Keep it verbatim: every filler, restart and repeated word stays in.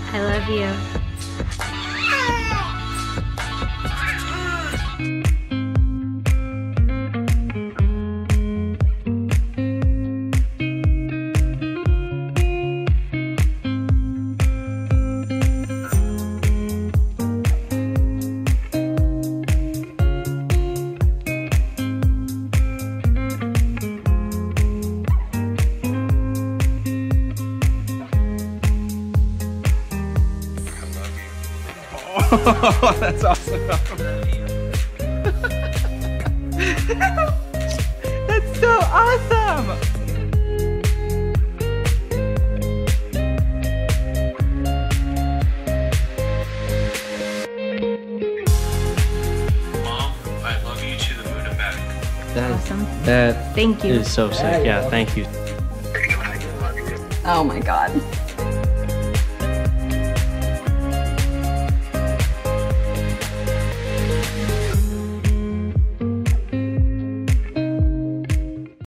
I love you. Oh, that's awesome. That's so awesome. Mom, I love you to the moon and back. That, Awesome. that Thank you. is so sick. Yeah, thank you. Oh my God.